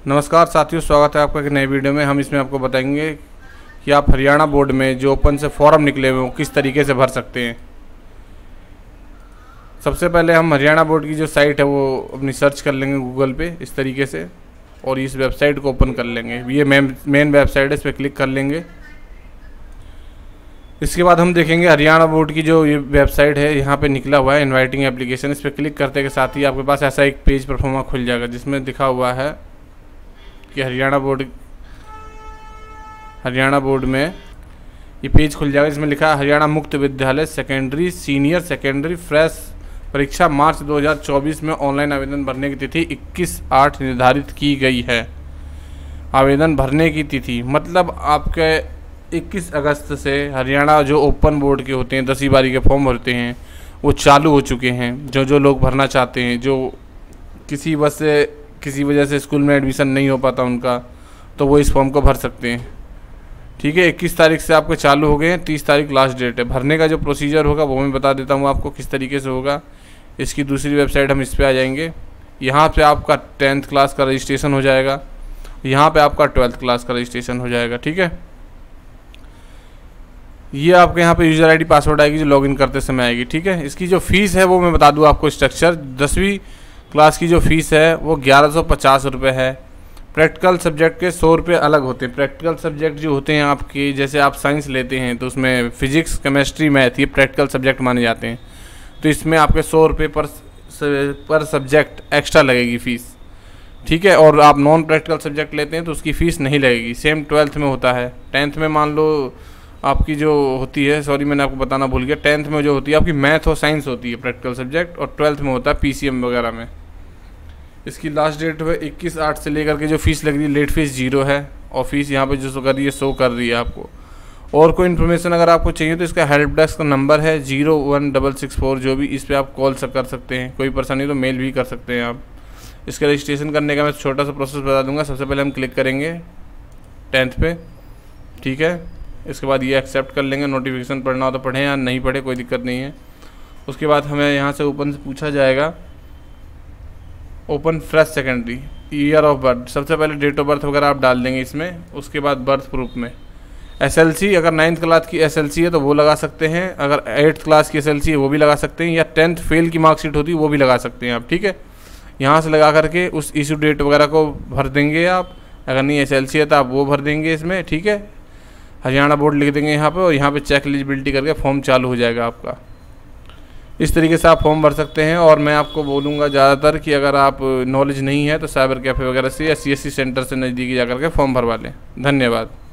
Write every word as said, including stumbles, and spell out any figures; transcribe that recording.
नमस्कार साथियों, स्वागत है आपका एक नए वीडियो में। हम इसमें आपको बताएंगे कि आप हरियाणा बोर्ड में जो ओपन से फॉर्म निकले हुए हैं किस तरीके से भर सकते हैं। सबसे पहले हम हरियाणा बोर्ड की जो साइट है वो अपनी सर्च कर लेंगे गूगल पे इस तरीके से, और इस वेबसाइट को ओपन कर लेंगे। ये मेन मेन वेबसाइट है, इस पर क्लिक कर लेंगे। इसके बाद हम देखेंगे हरियाणा बोर्ड की जो ये वेबसाइट है, यहाँ पे निकला हुआ है इनवाइटिंग एप्लीकेशन। इस पर क्लिक करते के साथ ही आपके पास ऐसा एक पेज परफॉर्मा खुल जाएगा जिसमें लिखा हुआ है कि हरियाणा बोर्ड हरियाणा बोर्ड में ये पेज खुल जाएगा। इसमें लिखा है हरियाणा मुक्त विद्यालय सेकेंडरी सीनियर सेकेंडरी फ्रेश परीक्षा मार्च दो हज़ार चौबीस में ऑनलाइन आवेदन भरने की तिथि इक्कीस आठ निर्धारित की गई है। आवेदन भरने की तिथि मतलब आपके इक्कीस अगस्त से हरियाणा जो ओपन बोर्ड के होते हैं, दसवीं बारी के फॉर्म भरते हैं, वो चालू हो चुके हैं। जो जो लोग भरना चाहते हैं, जो किसी वजह से किसी वजह से स्कूल में एडमिशन नहीं हो पाता उनका, तो वो इस फॉर्म को भर सकते हैं। ठीक है, इक्कीस तारीख से आपके चालू हो गए हैं, तीस तारीख लास्ट डेट है। भरने का जो प्रोसीजर होगा वो मैं बता देता हूँ आपको किस तरीके से होगा। इसकी दूसरी वेबसाइट हम इस पर आ जाएंगे। यहाँ पे आपका टेंथ क्लास का रजिस्ट्रेशन हो जाएगा, यहाँ पे आपका ट्वेल्थ क्लास का रजिस्ट्रेशन हो जाएगा। ठीक है, ये आपके यहाँ पे यूज़र आईडी पासवर्ड आएगी जो लॉगिन करते समय आएगी। ठीक है, इसकी जो फ़ीस है वो मैं बता दूँ आपको। स्ट्रक्चर दसवीं क्लास की जो फ़ीस है वो ग्यारह सौ पचास रुपये है। प्रैक्टिकल सब्जेक्ट के सौ रुपये अलग होते हैं। प्रैक्टिकल सब्जेक्ट जो होते हैं आपके, जैसे आप साइंस लेते हैं तो उसमें फिजिक्स केमिस्ट्री मैथ ये प्रैक्टिकल सब्जेक्ट माने जाते हैं, तो इसमें आपके सौ रुपये पर पर सब्जेक्ट एक्स्ट्रा लगेगी फ़ीस। ठीक है, और आप नॉन प्रैक्टिकल सब्जेक्ट लेते हैं तो उसकी फ़ीस नहीं लगेगी। सेम ट्वेल्थ में होता है। टेंथ में मान लो आपकी जो होती है, सॉरी मैंने आपको बताना भूल गया, टेंथ में जो होती है आपकी मैथ और साइंस होती है प्रैक्टिकल सब्जेक्ट, और ट्वेल्थ में होता है पीसीएम वगैरह में। इसकी लास्ट डेट है इक्कीस आठ से लेकर के जो फीस लग रही है लेट फीस जीरो है, और फीस यहाँ पे जो शो कर रही है शो कर रही है आपको। और कोई इन्फॉर्मेशन अगर आपको चाहिए तो इसका हेल्प डेस्क का नंबर है zero one double six four, जो भी इस पर आप कॉल कर सकते हैं। कोई परेशानी तो मेल भी कर सकते हैं आप। इसका रजिस्ट्रेशन करने का मैं छोटा सा प्रोसेस बता दूंगा। सबसे पहले हम क्लिक करेंगे टेंथ पे। ठीक है, इसके बाद ये एक्सेप्ट कर लेंगे। नोटिफिकेशन पढ़ना हो तो पढ़ें या नहीं पढ़े कोई दिक्कत नहीं है। उसके बाद हमें यहाँ से ओपन से पूछा जाएगा open fresh secondary year of birth. सबसे पहले डेट ऑफ बर्थ वगैरह आप डाल देंगे इसमें। उसके बाद बर्थ प्रूफ में एसएलसी, अगर नाइन्थ क्लास की एसएलसी है तो वो लगा सकते हैं। अगर एट्थ क्लास की एसएलसी है वो भी लगा सकते हैं, या टेंथ फेल की मार्कशीट होती है वो भी लगा सकते हैं आप। ठीक है, यहाँ से लगा करके उस इशू डेट वगैरह को भर देंगे आप। अगर नहीं एसएलसी है तो आप वो भर देंगे इसमें। ठीक है, हरियाणा बोर्ड लिख देंगे यहाँ पे, और यहाँ पे चेक एलिजिबिलिटी करके फॉर्म चालू हो जाएगा आपका। इस तरीके से आप फॉर्म भर सकते हैं। और मैं आपको बोलूँगा ज़्यादातर कि अगर आप नॉलेज नहीं है तो साइबर कैफ़े वगैरह से या सीएससी सेंटर से नज़दीकी जाकर के फॉर्म भरवा लें। धन्यवाद।